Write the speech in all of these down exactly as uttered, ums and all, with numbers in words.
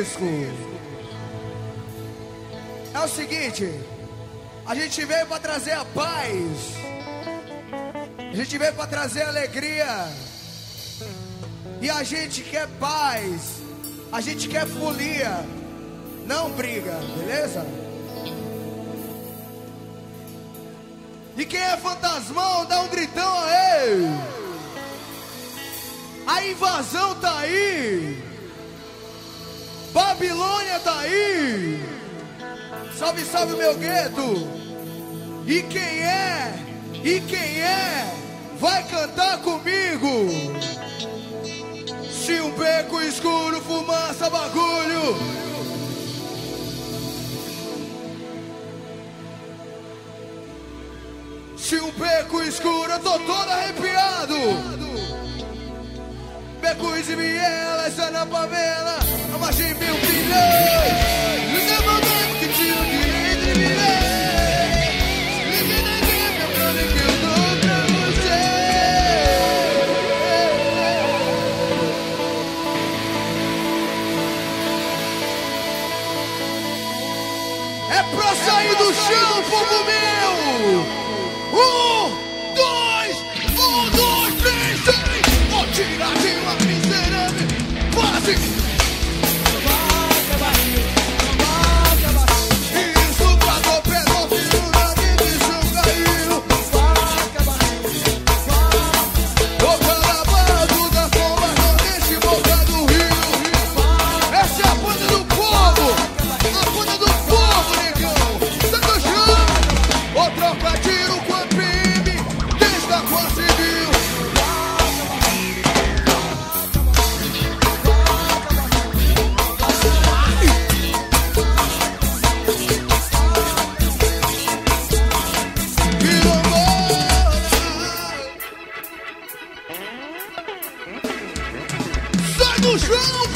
disco. É o seguinte, a gente veio para trazer a paz, a gente veio para trazer alegria, e a gente quer paz, a gente quer folia, não briga, beleza? E quem é fantasmão, dá um gritão aí. A invasão tá aí, Babilônia tá aí. Salve, salve meu gueto. E quem é, e quem é, vai cantar comigo. Se um beco escuro, fumaça, bagulho. Se um beco escuro, eu tô todo arrepiado. Becos e vielas, é na favela, a mais de mil bilhões. Não é momento que tiro direito de milhões. Ligue na guerra, meu brother, que eu dou pra você. É pra sair do chão, povo meu. Um, dois, um, dois, três, três. Vou tirar de uma miserável fase. Vaca, barril, vaca, barril. Isso pagou pedófilo na divisão caiu. Vaca, barril, vaca. Boca lavado da forma nordeste, boca do rio. Essa é a banda do povo, a banda do povo, negão. Tá no chão. Ô troca tiro com a P M, desde a Guarda Civil. Sai do chão!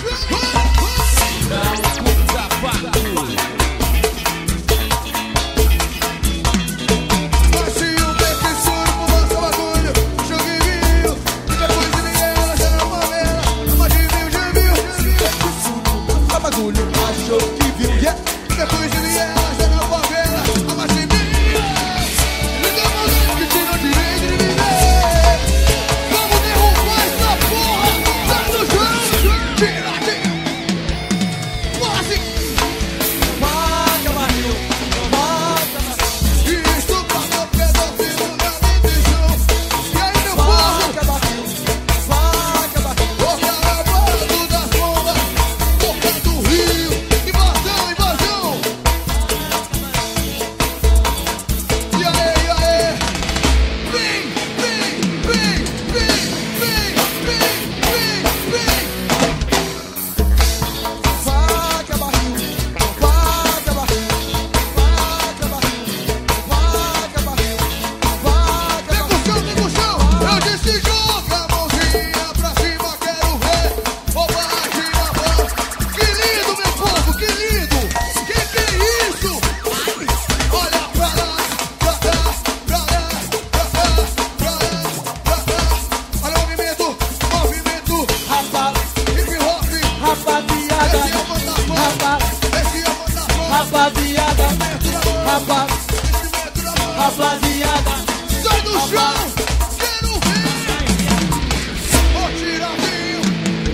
Rapaziada, rapaziada, rapaziada, sai do chão, quero ver. Vou tirar vinho,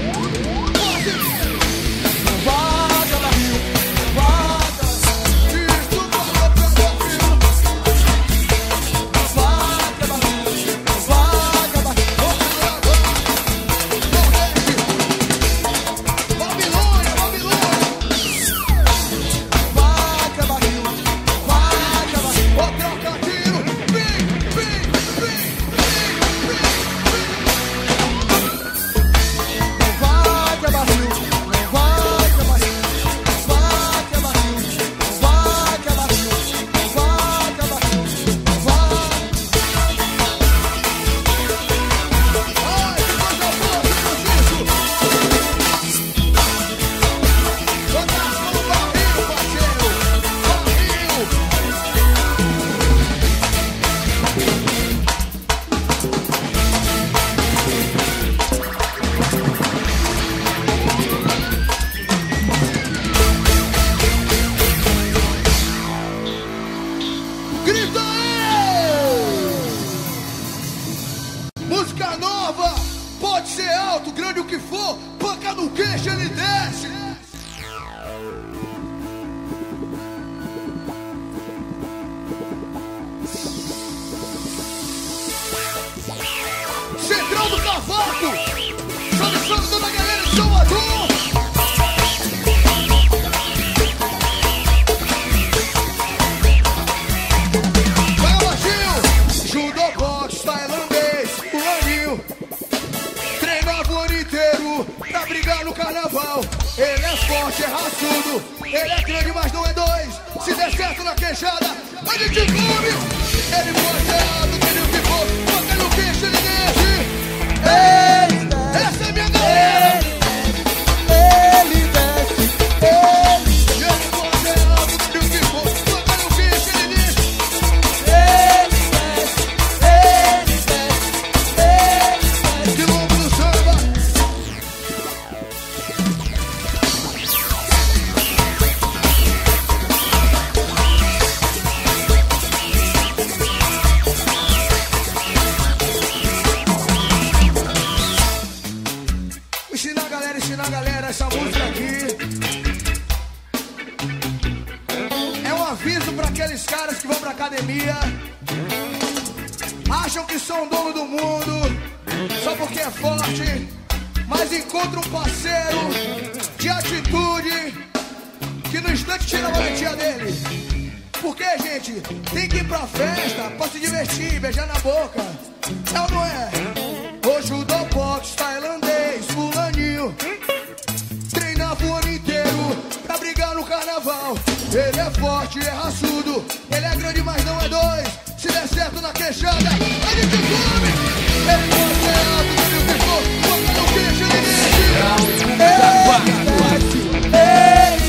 vaga barril, vaga, isso vaga pedófilo, vaga barril, vaga barril, Babilônia, Babilônia. Vem, vem, vem. raçudo. Ele é grande, mas não é dois. Se der certo na queixada, a gente come. Ele pode ser alto, que ele ficou, toca no queixo, ele desce. Ei, essa é minha galera. Ele desce, ele, Ele pode ser alto, que ele ficou, toca no queixo, ele desce. ele desce, ele desce, ele desce. De longo no samba. Ensina a galera, ensina a galera, essa música aqui é um aviso para aqueles caras que vão pra academia, acham que são dono do mundo só porque é forte, mas encontra um parceiro de atitude que no instante tira a valentia dele. Porque, gente, tem que ir pra festa pra se divertir, beijar na boca. É ou não é? O judobox tailandês, fulaninho, treinava o ano inteiro pra brigar no carnaval. Ele é forte, é raçudo, ele é grande, mas não é dois. Se der certo na queixada, a gente come. Ele pode ser alto, ele ficou, toca no queixo, ele desce. Ele desce, ele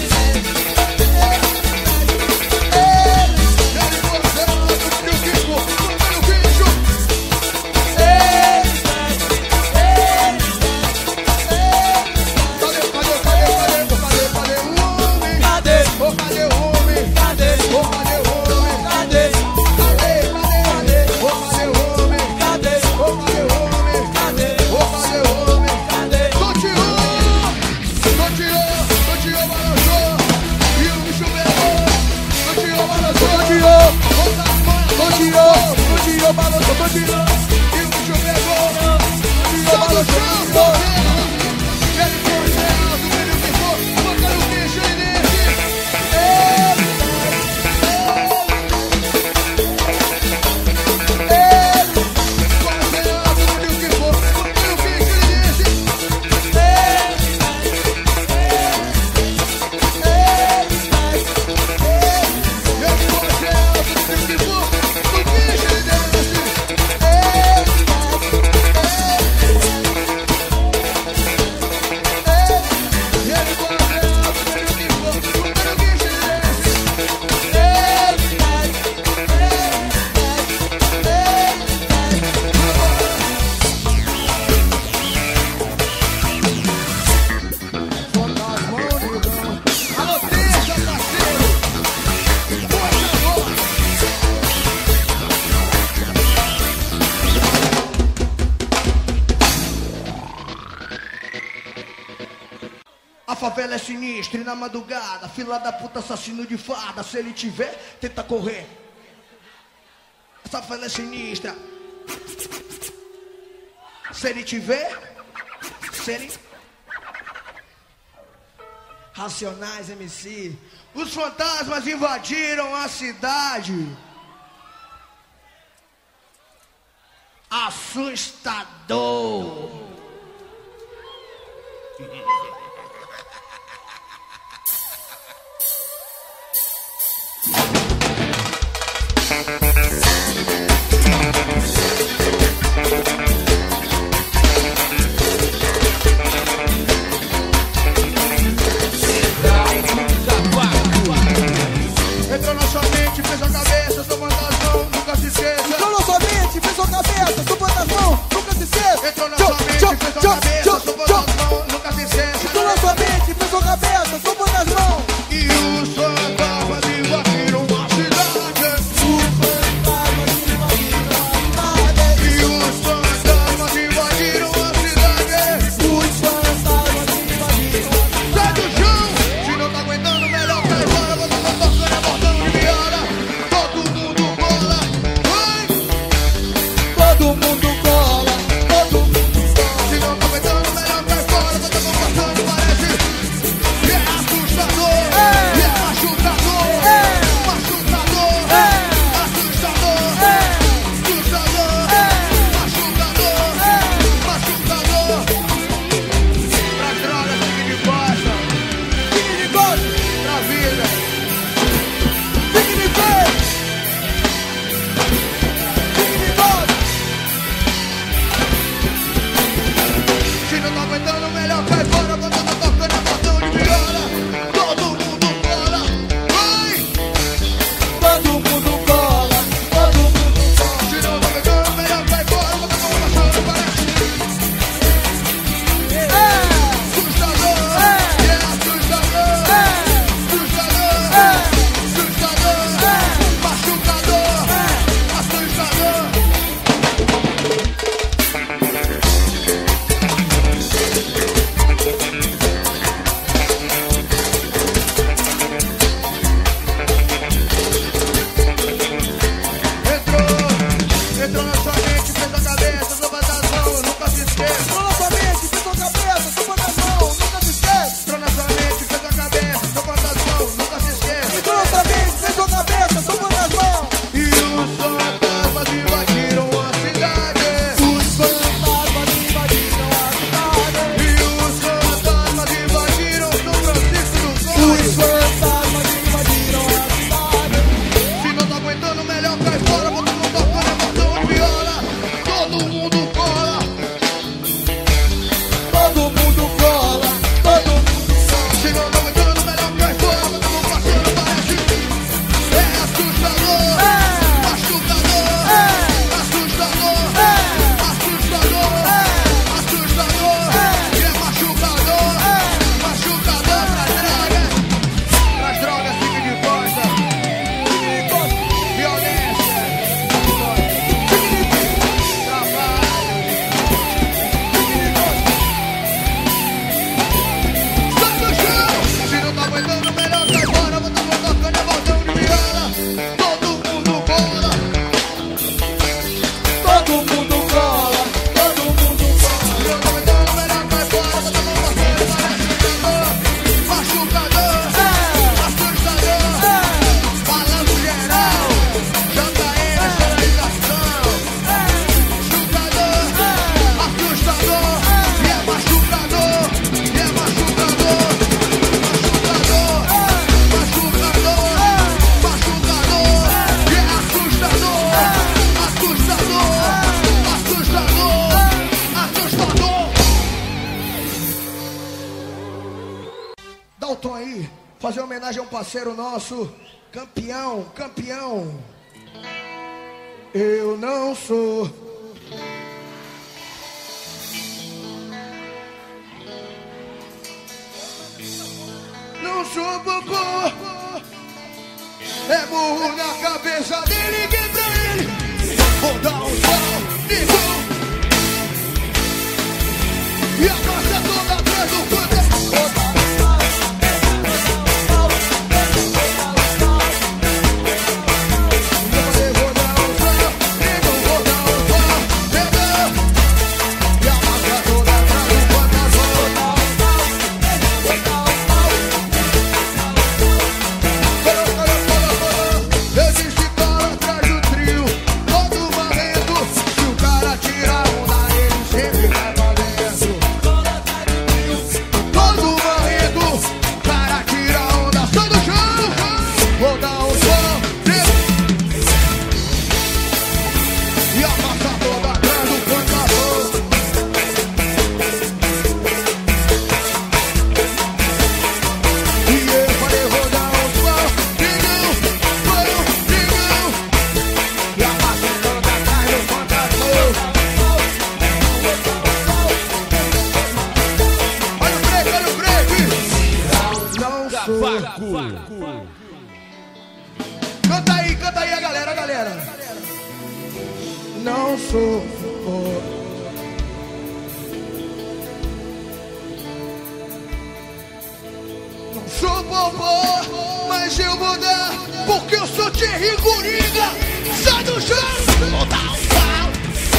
Ele pode ser alto, ele ficou, toca no queixo. Cadê, cadê, cadê, cadê, cadê, cadê o homem? Cadê? Ô, cadê o homem? Cadê? Ô, cadê o homem? Cadê? Cadê, cadê? Ô, cadê o homem? Cadê? Ô, cadê o homem? Cadê? Ô, cadê o homem? Cadê? Toteou! Toteou! Toteou, balançou! E o bicho pegou! Toteou, balançou! Toteou! Bota as mãos, Toteou, toteou, balançou, toteou. e o bicho pegou! Toteou, Todo balançou, chão, toteou. ele foi alto, ele ficou, toca no bicho e desce! Pode ser alto, ele ficou, toca no bicho e desce! Ele pode ser alto, ele ficou, no bicho e desce! Ele pode ser alto, ele ficou, toca no bicho e desce! Fantasma, negão. Alô, Teja, parceiro! Por favor! A favela é sinistra e na madrugada, fila da puta assassino de farda. Se ele tiver, tenta correr. Essa favela é sinistra. Se ele tiver, se ele... Racionais M C. Os fantasmas invadiram a cidade. Assustador. Entrou na sua mente, fez a cabeça, sou fantasmão, nunca se esqueça. Entrou na sua mente, fez sua cabeça, sua fantasmão, nunca se esqueça. Entrou na Tchau, sua mente, tchau, fez a tchau, cabeça, tchau, sou tchau. fantasmão, nunca se esqueça. Entrou na sua mente, fez sua cabeça, sua fantasmão. E os fantasmas invadiram a fazer homenagem a um parceiro nosso, campeão, campeão. Eu não sou. Não sou bobô. É burro na cabeça dele, que pra ele vou dar um sol, ligou. E a massa toda atrás do canto. Canta aí, canta aí a galera, a galera. Não sou bobô. Não sou bobô, mas eu vou dar, porque eu sou Thierry Coringa. Sai do chão, vou dar um pau.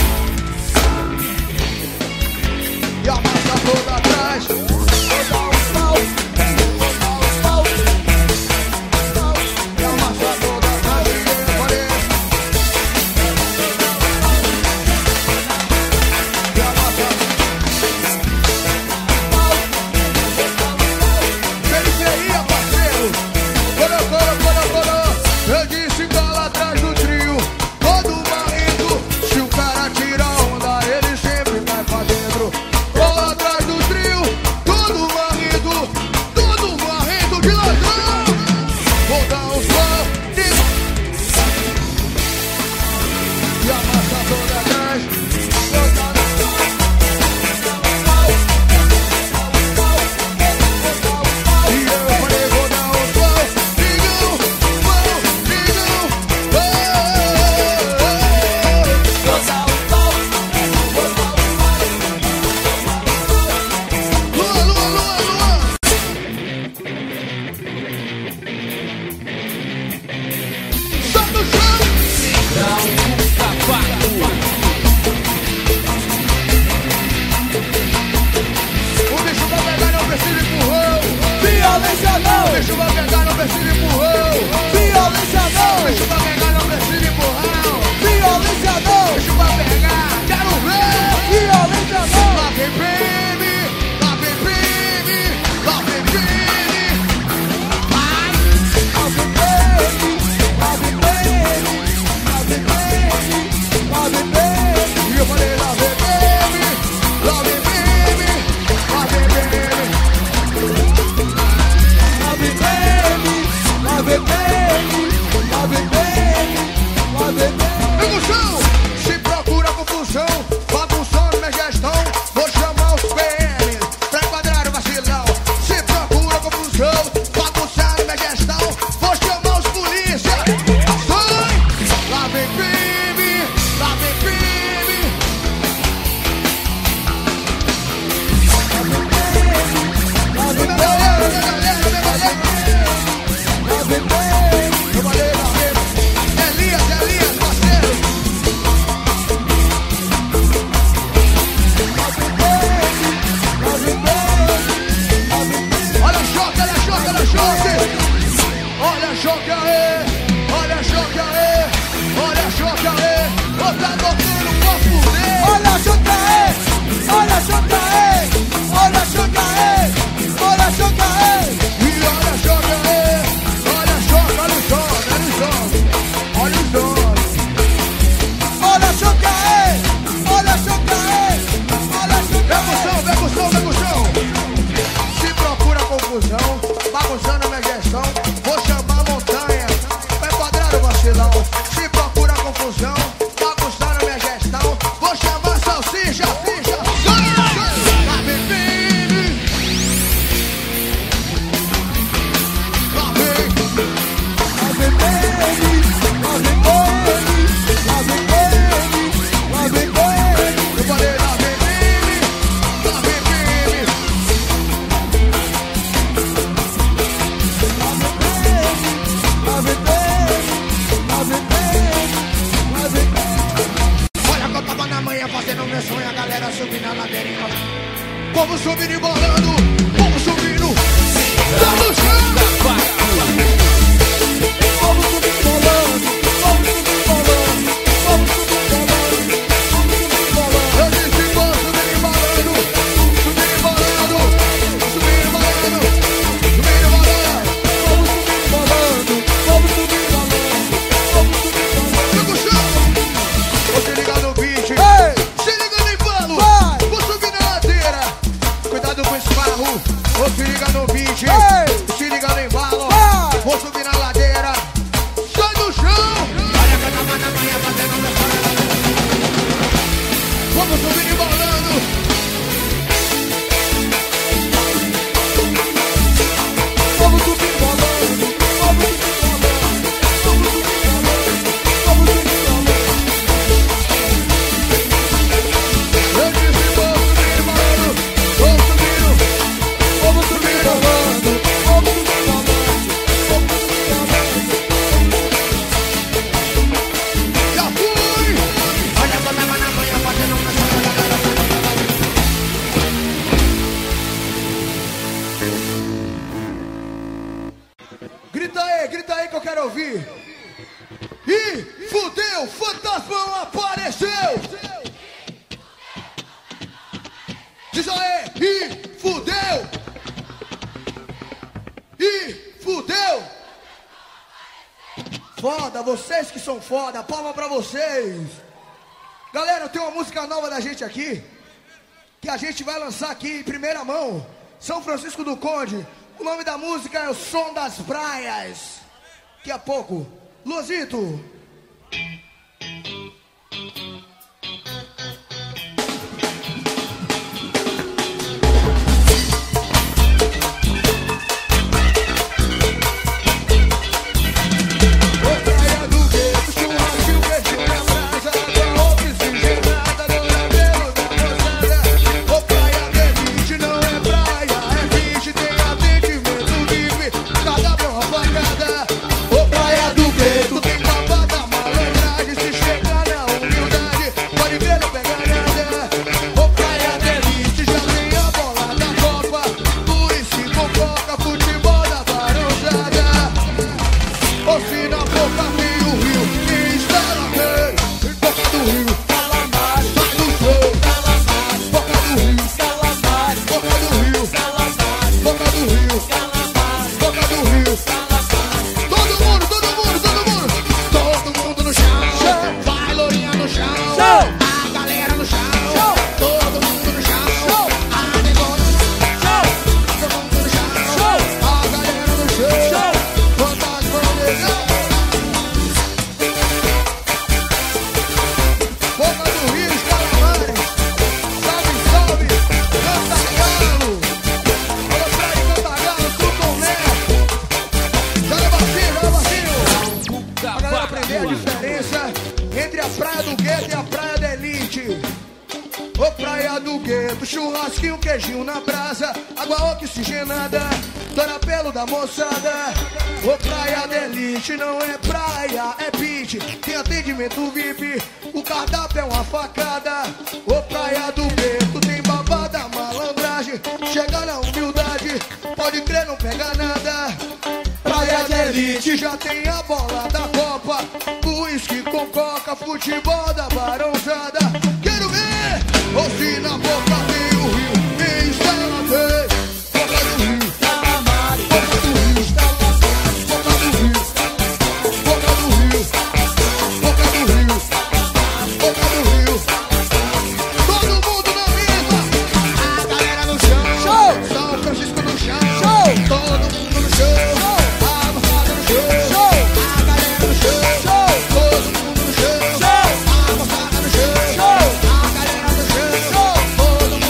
E a massa toda atrás. Vou dar um pau. Bagunçando, minha gente. Grita aí, grita aí que eu quero ouvir. Ih, fudeu, fantasmão apareceu. Diz aí, ih, fudeu. Ih, fudeu. Foda, vocês que são foda, palma pra vocês. Galera, eu tenho uma música nova da gente aqui, que a gente vai lançar aqui em primeira mão. São Francisco do Conde. O nome da música é O Som das Praias. Daqui a pouco, Luazito. Churrasquinho, queijinho na brasa, água oxigenada, torapelo da moçada. Ô praia da elite, não é praia, é beat. Tem atendimento V I P, o cardápio é uma facada. Ô praia do gueto, tem babada, malandragem. Chega na humildade, pode crer, não pega nada. Praia da elite, já tem a bola da Copa, uísque com coca, futebol da Barãozada. Quero ver, ou se na boca tem o Rio, em Estrela Verde, boca do Rio, Calamari, boca do Rio, boca do Rio, boca do Rio, boca do Rio, boca do Rio. Todo mundo na mesa, a galera no chão, show, São Francisco no chão, show, todo mundo no chão, show, a moçada no chão, show, a galera no chão, show, todo mundo no chão, show, a moçada no chão, show, a galera no chão, show, todo mundo.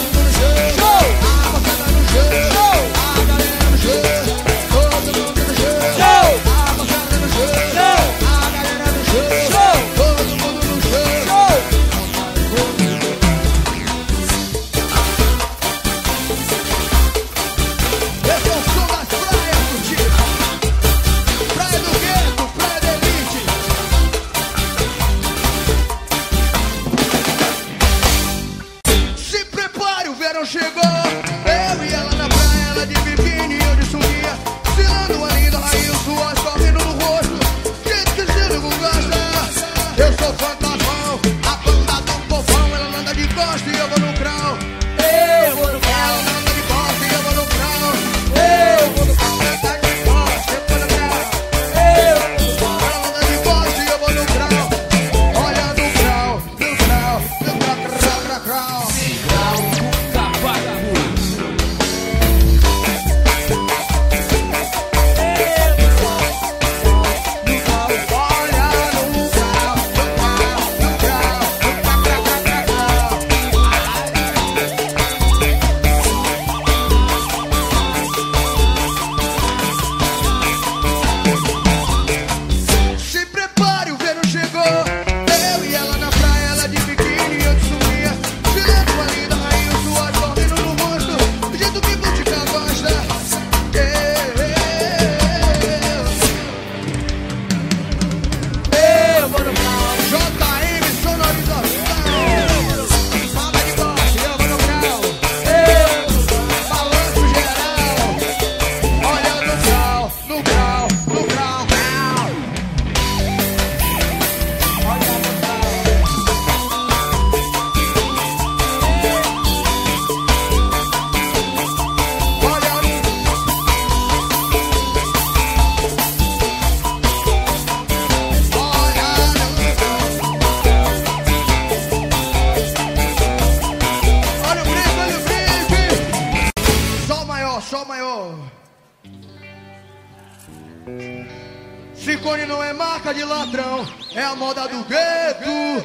Ciclone não é marca de ladrão, é a moda do gueto.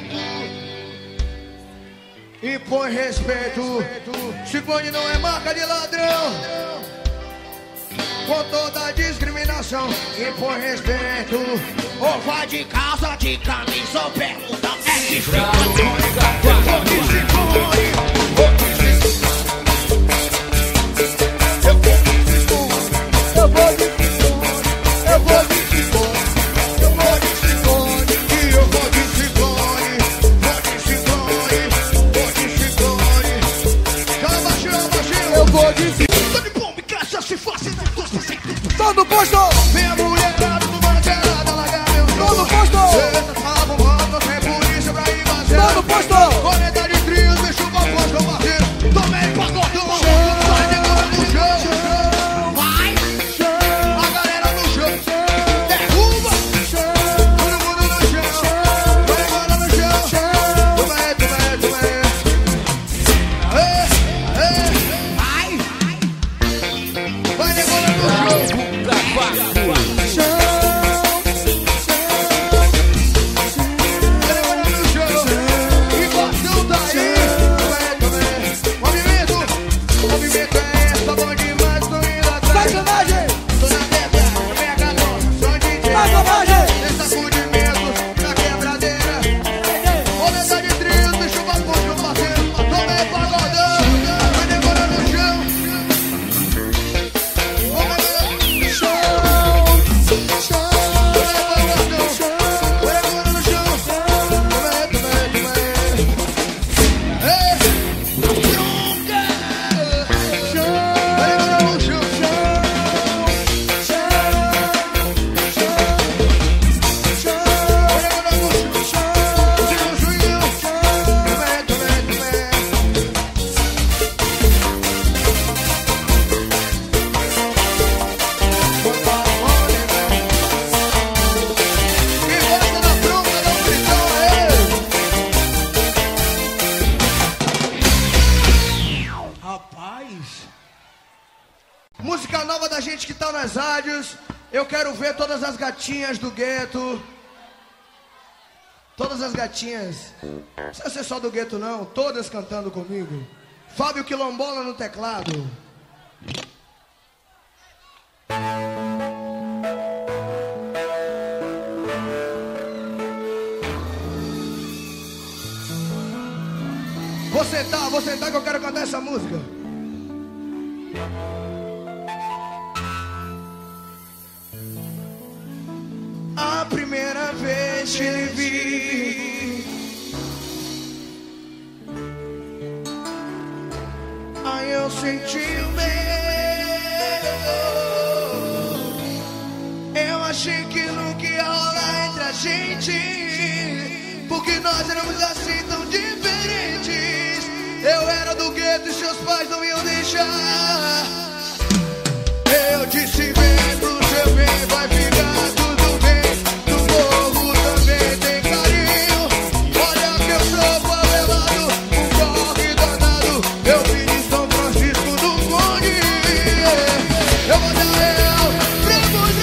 Impõe respeito. Ciclone não é marca de ladrão, com toda a discriminação. Impõe respeito. Ou vai de calça, de camisa ou pergunta. É de Ciclone, ou de Ciclone, ou de Ciclone. Eu vou de Ciclone, eu vou de Ciclone, eu vou de Ciclone, e eu vou de Ciclone, vou de Ciclone, vou de Ciclone. Joga baixinho, baixinho. Eu vou de Ciclone. Tô de bomba e caixa se faz, não custa sem tudo. Todo posto! Vem a mulherada do bandeirada, largar meu jogo. Todo posto! Cê tá bombando, sem polícia pra ir fazer. Todo posto! Corneta de trios, deixa o balcão, parceiro. Tomei pagodão, vai de bola no chão. Vai! A galera no chão. Derruba! Todo mundo no chão. Vai embora no chão. Toma aí, toma aí, toma aí. Aê, aê. Vai! Vai embora no chão. Música nova da gente que tá nas rádios. Eu quero ver todas as gatinhas do gueto. Todas as gatinhas. Não precisa ser só do gueto não, todas cantando comigo. Fábio Quilombola no teclado. Vou sentar, vou sentar que eu quero cantar essa música. A primeira vez que lhe vi, aí eu senti o medo. Eu achei que nunca ia rolar entre a gente, porque nós éramos assim tão diferentes. Eu era do gueto e seus pais não iam deixar. Eu disse vem pro seu bem, vai ficar tudo bem. No morro também tem carinho. Olha que eu sou favelado, um corre danado. Eu vim em São Francisco do Conde. Eu vou dar real pra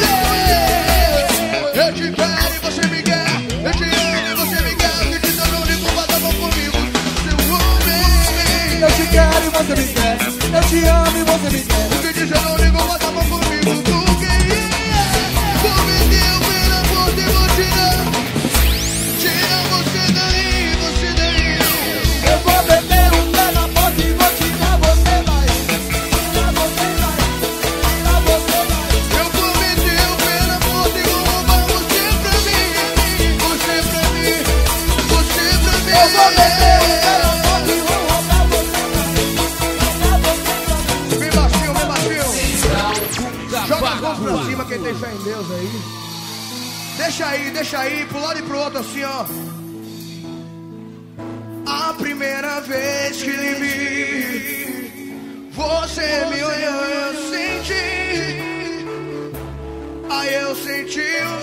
você. Eu te quero e você me quer. Eu te amo e você me quer. Se quiser não ligo, bota a mão comigo, seu homem. Eu te quero e você me quer. Eu te amo e você me quer. Se quiser não ligo, bota a mão comigo, tu quem é? Vou meter o pé na porta e vou tirar. Tirar você daí, você daí. Eu vou meter o pé na porta e vou tirar você daí. Tirar você daí. Tirar você daí. Eu vou meter o pé na porta e vou roubar você pra mim. Você pra mim, você pra mim. Eu vou meter o pé na porta e vou roubar você daí. Roubar você daí. Bem baixinho, bem baixinho. Joga as mãos pra cima quem tem fé em Deus aí. Deixa aí, deixa aí, pro lado e pro outro assim, ó. A primeira vez que lhe vi, você me olhou, eu senti. Aí eu senti o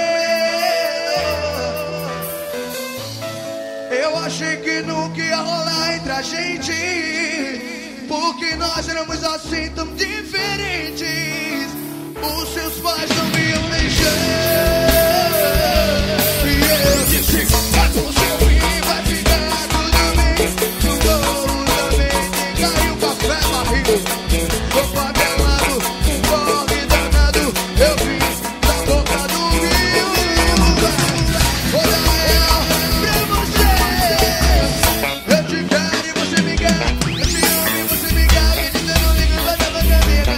medo. Eu achei que nunca ia rolar entre a gente, porque nós éramos assim tão diferentes. Os seus pais não me iam deixar. E eu disse, mas você vir, vai ficar tudo bem. No bolo também caiu café barril. Tô favelado, um pobre danado. Eu vim da boca do rio. Olha eu pra você. Eu te quero e você me quer. Eu te amo e você me quer. E você não liga, vai dar pra amiga.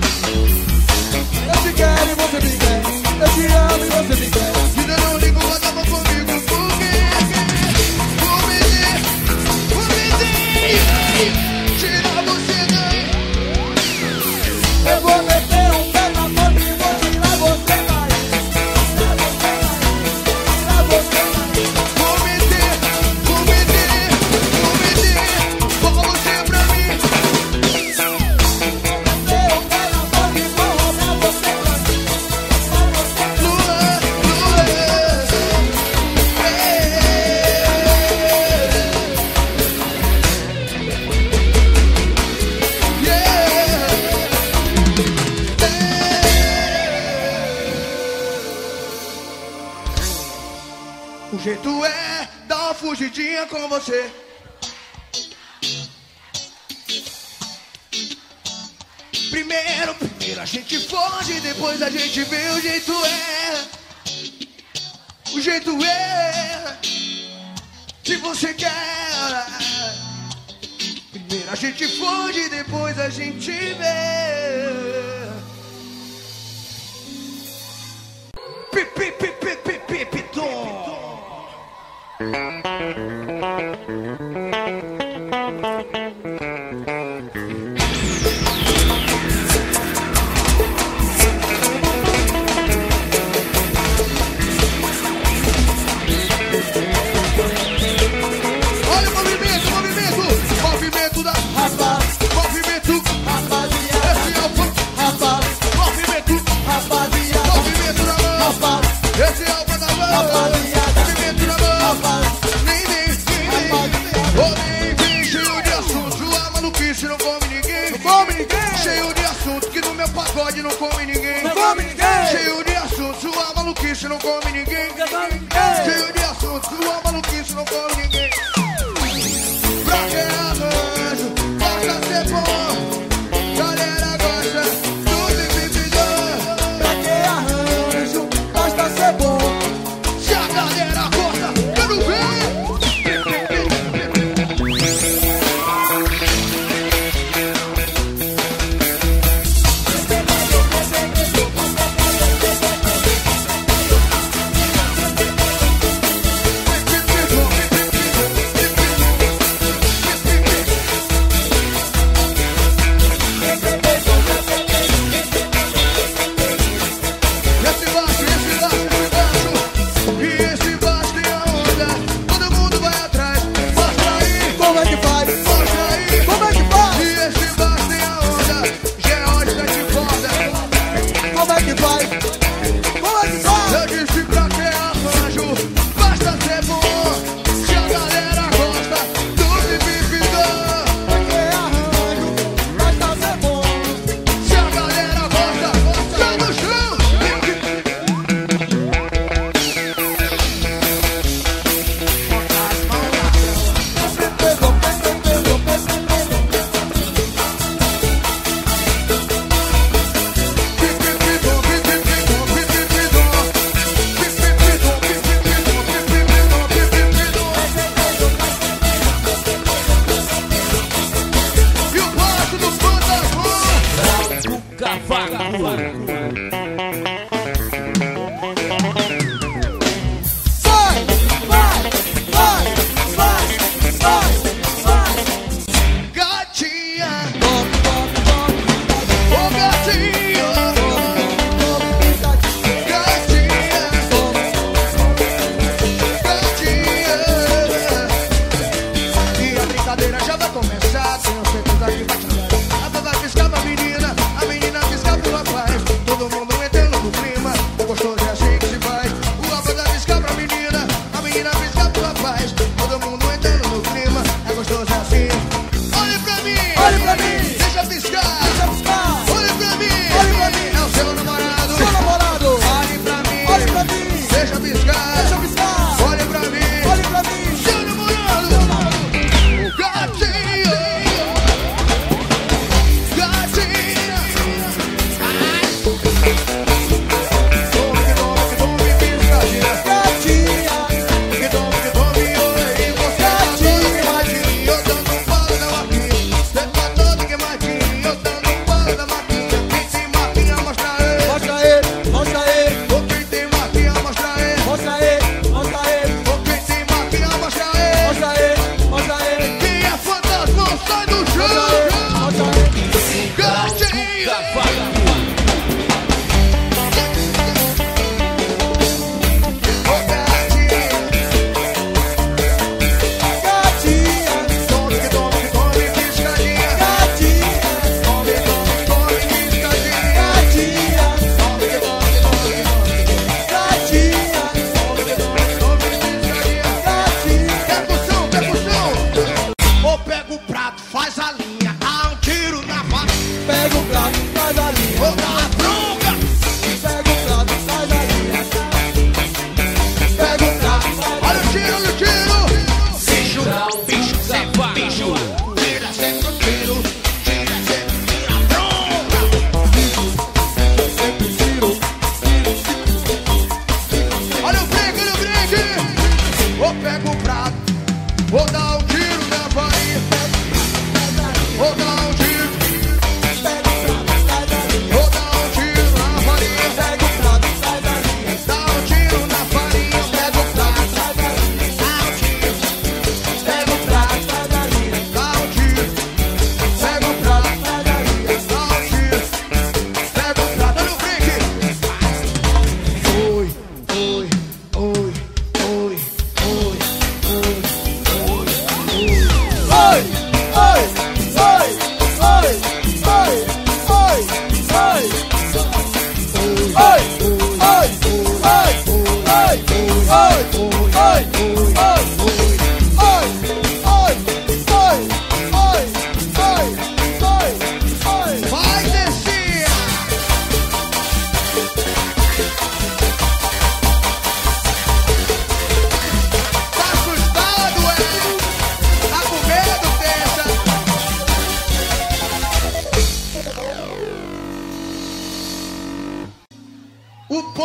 Eu te quero e você me quer. Eu te amo e você me quer. Se eu não ligo, vai dar pra comigo. Por quê? Vou me dizer, vou me dizer. Tirar você daí. Eu vou meter um pé na porta e vou tirar você daí. Tirar você daí. Vou meter, vou meter, vou meter. Fala você pra mim. Meter um pé na porta e vou roubar você pra mim. Lua, lua. O jeito é dar uma fugidinha com você. Primeiro, primeiro a gente foge, depois a gente vê. O jeito é, o jeito é. Se você quer. Primeiro a gente foge, depois a gente vê. Pi, pi, pi, pi, pi, pi, piton. Olha o movimento, movimento, movimento da Rapaz, movimento. rapaziada, Esse é o fã- rapaz, movimento, rapaziada, movimento na mão. rapaz, Esse é o fã da mão. rapaziada, Movimento na mão. rapaz, Nem vem, nem vem. Ou nem vem, cheio de assunto. A maluquice não come ninguém. não come ninguém, Cheio de assunto que no meu pagode não come ninguém. não come ninguém, Cheio de assunto, sua maluquice não come ninguém. não come ninguém. Cheio de assunto, sua maluquice não come ninguém. Pra que arranjo, basta ser bom. Galera gosta do bibidão. Pra que arranjo, basta ser bom. Se a galera gosta, quero ver.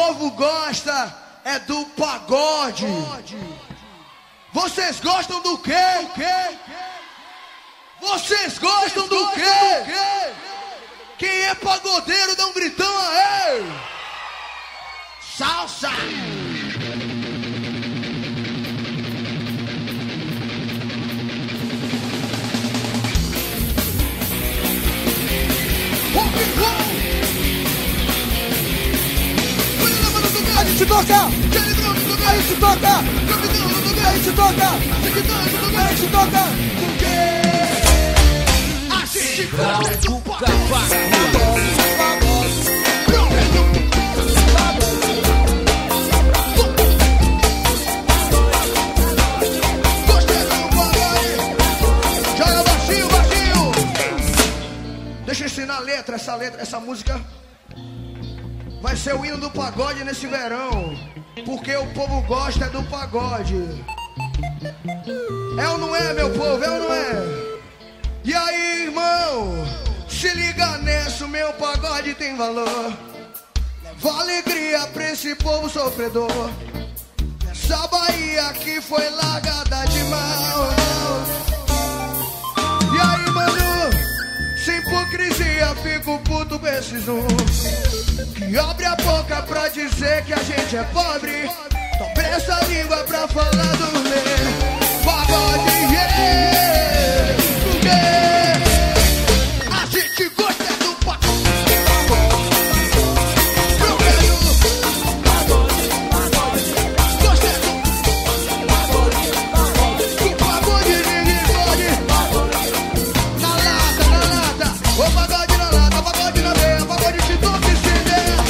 povo gosta é do pagode. Vocês gostam do quê? Vocês gostam do quê? Quem é pagodeiro dá um gritão aí. Salsa. A gente toca! A gente toca! A gente toca! A gente toca! Porque a gente gosta do pagode. Joga baixinho, baixinho. Deixa eu ensinar a letra, essa letra, essa música vai ser o hino do pagode nesse verão, porque o povo gosta do pagode. É ou não é, meu povo? É ou não é? E aí, irmão, se liga nessa, o meu pagode tem valor. Leva alegria pra esse povo sofredor. Essa Bahia aqui foi largada de mão. E aí, mano, sem hipocrisia, fico puto com esses um que abre a boca pra dizer que a gente é pobre. Dobra essa língua pra falar do meu pagode, yeah. Porque a gente gosta do pagode. Eu quero gosta do pagode, ninguém pode. Na lata, na lata, o pagode na lata, o pagode na veia, o pagode te toca e se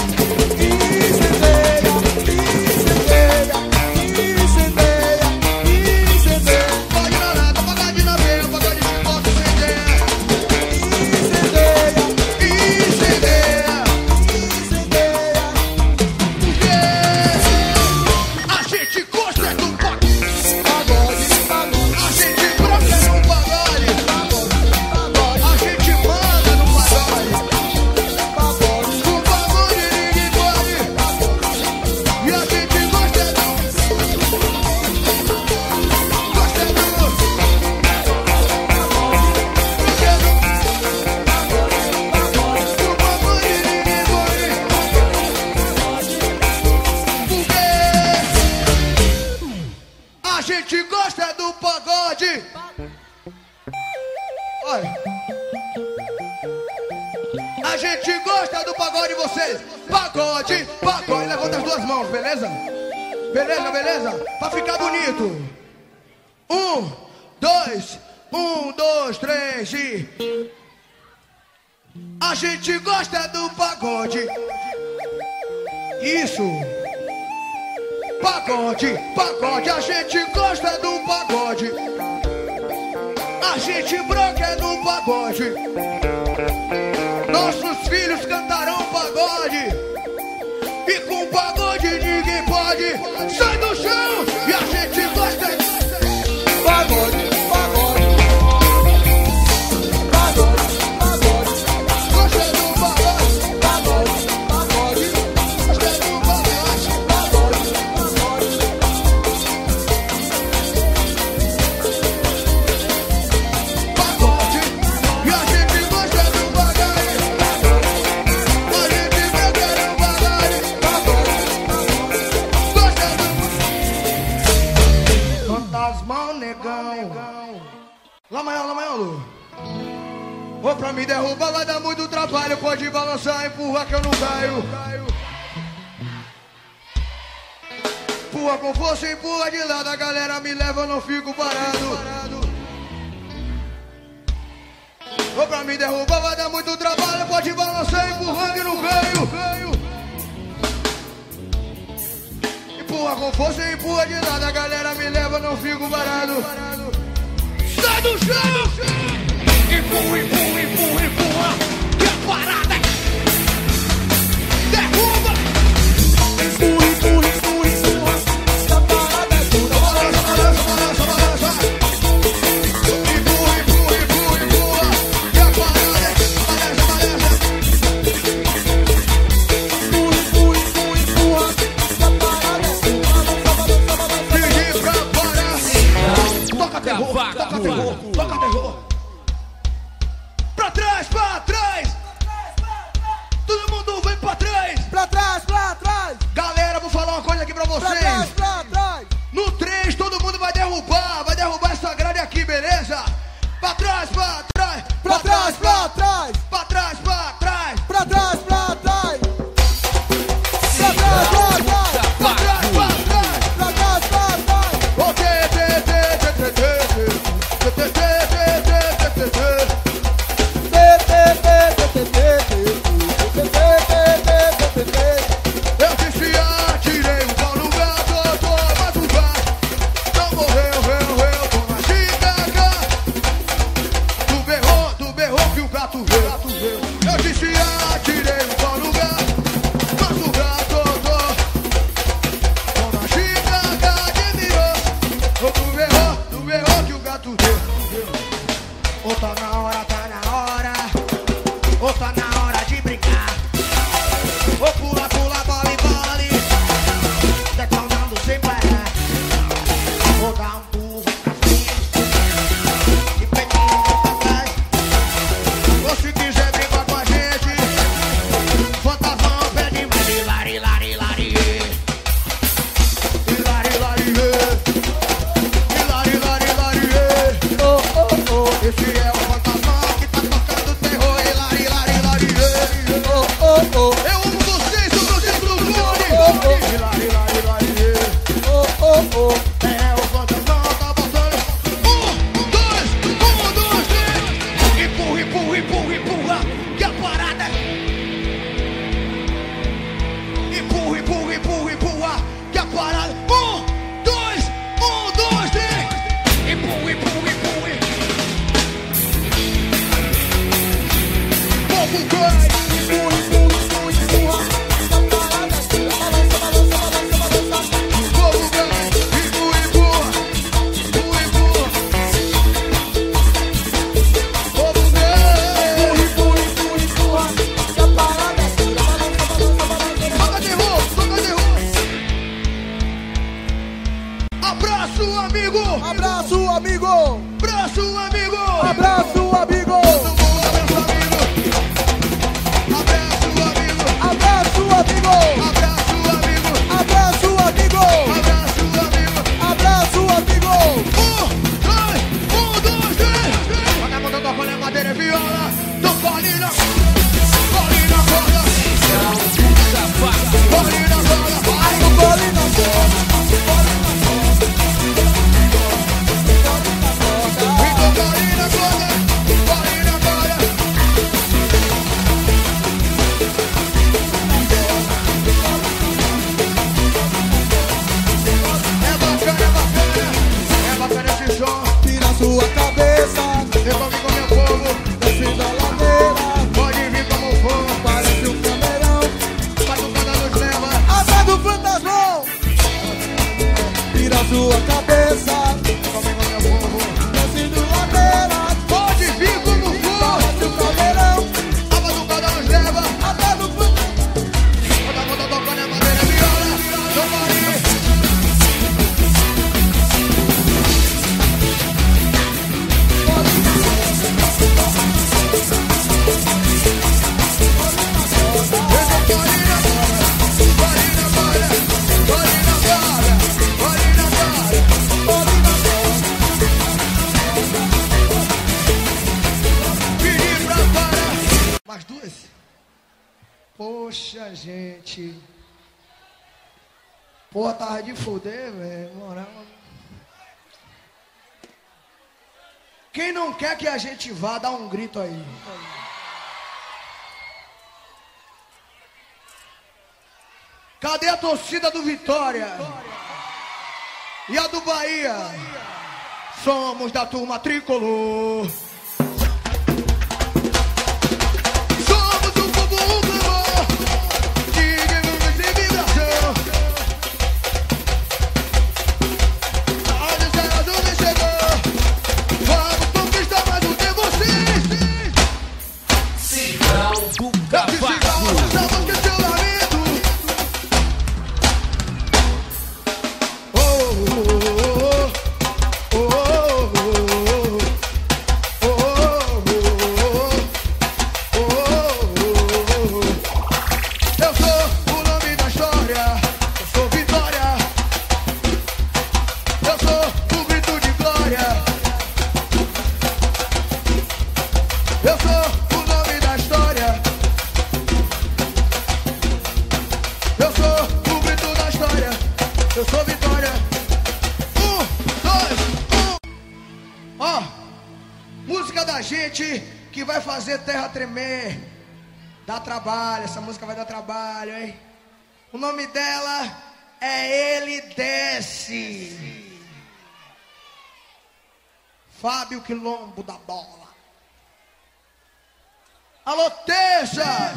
a gente gosta do pagode, vocês. Pagode, pagode. Levanta as duas mãos, beleza? Beleza, beleza? Pra ficar bonito. Um, dois, um, dois, três e... A gente gosta do pagode. Isso. Pagode, pagode. A gente gosta do pagode. A gente broca no pagode. Nossos filhos cantarão pagode. E com pagode ninguém pode. Sai do chão e a gente gosta de pagode, pagode. Pagode, pagode. Gosta do pagode. Pagode, pagode. Gosta do pagode. Pagode, pagode. Pagode. E a gente gosta do pagode. A gente gosta do pagode. Gosta do... Canta as mãos, negão. Lá maior, lá maior, Lu. Ou pra me derrubar vai dar muito trabalho. Pode balançar, empurrar que eu não caio. Empurra com força, empurra de lado. A galera me leva, eu não fico parado. Ou pra me derrubar vai dar muito trabalho. Pode balançar, empurrando e não caio. Empurra com força, empurra de lado. A galera me leva, eu não fico parado. Sai do chão! Empurra, empurra, empurra, empurra. Que a parada derruba. Empurra, empurra, empurra, empurra. Essa parada é dura. Balança, balança, balança, balança. Empurra, empurra, empurra, empurra. Que a parada balança, balança. Empurra, empurra, empurra, empurra. vocês. Pra trás, pra trás. No três, todo mundo vai derrubar, vai derrubar essa grade aqui, beleza? Pra trás, pra trás, Pra trás, pra trás. pra trás, pra trás, Pra trás, pra trás. Pra trás, pra trás. pra trás, pra trás. Pra trás, pra trás. Ô, tê, tê, tê, tê, tê, tê, tê, tê, tê, tê, tê, tê, tê. Eu disse, atirei o pau no gato, tô mas o gato não morreu, eu, eu, tô na chicaca. Tu berrou, tu berrou que o gato veio. Eu disse, atirei o pau no gato, mas o gato, tô, tô na chicaca, que virou. Ô, tu berrou, tu berrou que o gato veio. Ô, tá na hora, tá na hora. Ô, tá na hora de brincar. Ô, pula, pula, bola e bola, detonando sem parar. Vou dar um pulo pra frente e peitinho pra trás. Ou se quiser brincar com a gente, fantasmão pede mais. Hilari, hilari, hilari, hilari, hilari, hilari, hilari, hilari. Oh, oh, oh. Esse é o fantasmão que tá tocando terror. Hilari, hilari, hilari. Oh, oh, oh. Eu amo vocês, eu vocês pro Cone. Hilari, hilari, hilari. Oh, oh, oh. É o fantasmão, tá voltando. Um, dois, um, dois, três. Empurra, empurra, empurra, empurra. Que a parada. Empurra, empurra, empurra, empurra. Que a parada. Um, dois, um, dois, três. Empurra, empurra, empurra. Povo Cone. Povo Cone. Empurra, empurra. Empurra, empurra. Povo Cone. Toca terror, toca terror. Abraço, amigo. Abraço, amigo. Abraço, amigo. Abraço, amigo. Todo mundo abraço, amigo. Abraço, amigo. Abraço, amigo. Abraço, amigo. Abraço, amigo. Abraço, amigo. Abraço, amigo. Um, dois, um, dois, três. Toca a mão, toca a madeira e viola. Toca ali na corda, ali na corda. Ali na corda, vai. O gole na bola. E toca ali na corda, ali na corda. É bacana, é bacana. É bacana esse som. Tira a sua cabeça. Eu vou vir com meu povo. Desce da ladeira. Pode vir como for. Parece um camerão. Batucada nos leva. Atrás do fantasmão. Tira a sua cabeça. Vou vir com meu povo. Desce da ladeira. Pode vir como for. Parece um camerão. A batucada nos leva. Atrás do fantasmão. Toda a conta tocando a madeira e viola. Toma aí. Mais duas? Poxa, gente. Porra, tava de fuder, velho. Moral. Quem não quer que a gente vá, dá um grito aí. Cadê a torcida do Vitória? E a do Bahia? Somos da turma tricolor. Somos um povo um clamor de luz e vibração. A descerra do vencedor. Vamos conquistar mais um tempo, vocês. Sinal do Cavaco. Passamos que seu lamento. Oh, oh, oh, oh, oh, oh, oh. Eu sou Vitória. Um, dois, um. Ó, música da gente que vai fazer terra tremer. Dá trabalho, essa música vai dar trabalho, hein? O nome dela é Ele Desce. Fábio Quilombo da Bola. Alô, Teja!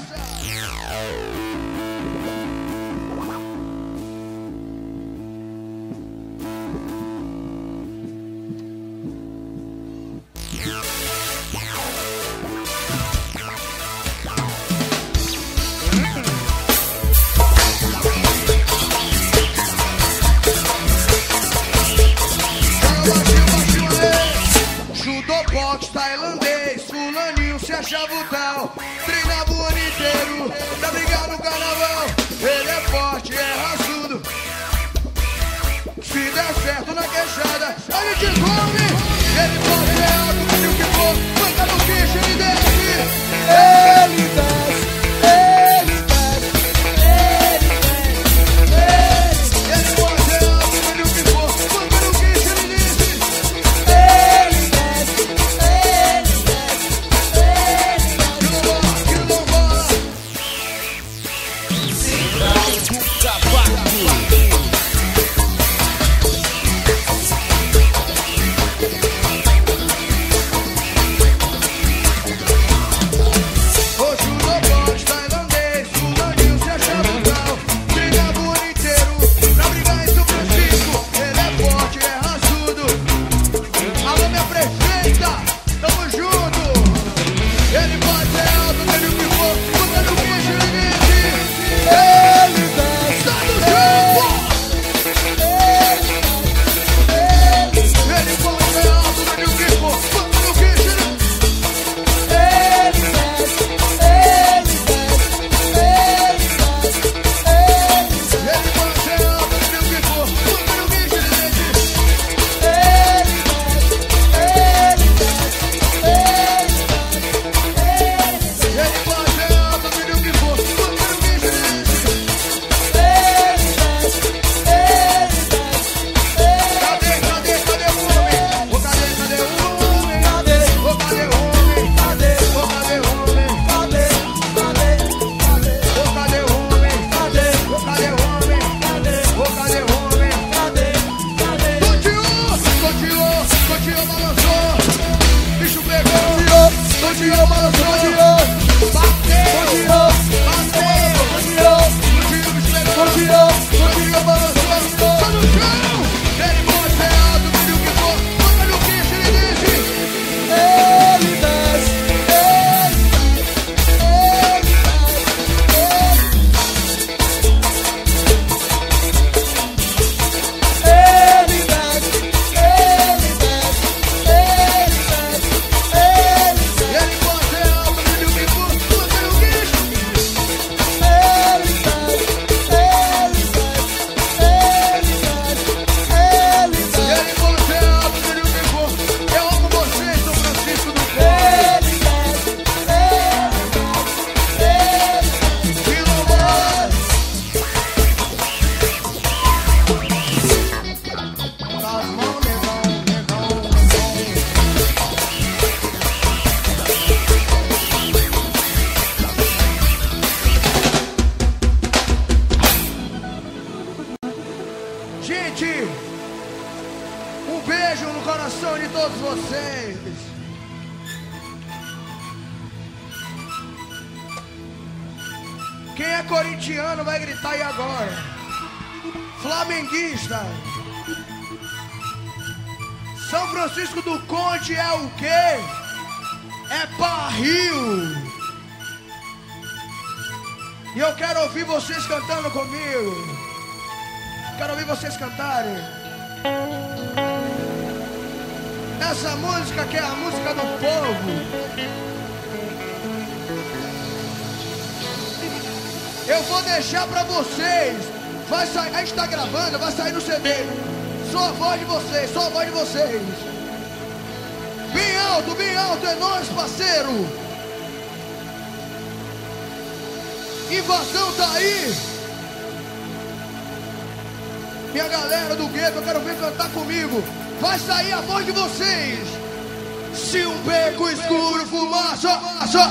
Judobox tailandês, fulaninho se achava o tal. Treinava o ano inteiro pra brigar no carnaval. Ele é forte, é raçudo. Se der certo na queixada, a gente come. Ele pode ser alto, o que for, manda no bicho, ele desce. Ele desce, ele desce, ele desce, ele desce. Ele pode ser alto, o que for, manda no bicho, ele desce. Ele desce, ele desce, ele desce. Que não bola, que não bola. Quem é corintiano vai gritar aí agora. Flamenguista. São Francisco do Conde é o quê? É barril. E eu quero ouvir vocês cantando comigo. Quero ouvir vocês cantarem. Essa música que é a música do povo. Eu vou deixar pra vocês. Vai sair, a gente tá gravando, vai sair no C D. Só a voz de vocês, só a voz de vocês. Bem alto, bem alto, é nóis, parceiro. Invasão tá aí. Minha galera do gueto, eu quero ver cantar comigo. Vai sair a voz de vocês. Se um beco escuro fumaça, só.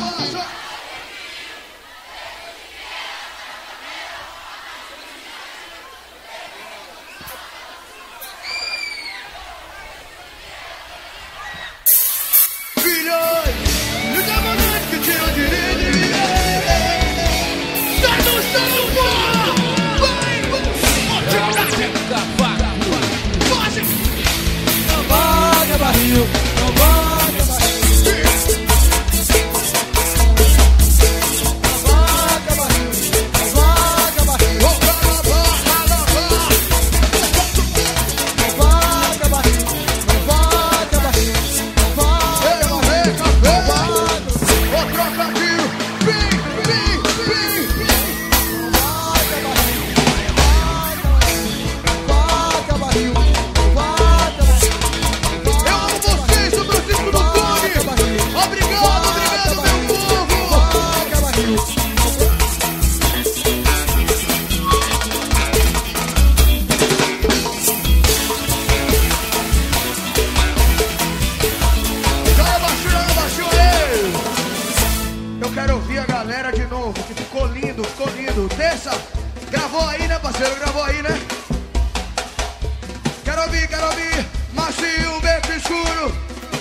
Gravou aí, né, parceiro? Gravou aí, né? Quero ouvir, quero ouvir. Mas se um beco escuro,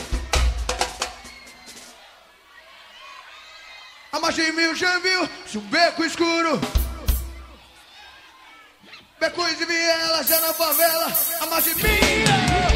a mais de mil já viu. Se um beco escuro, becos e vielas é na favela, a mais de mil.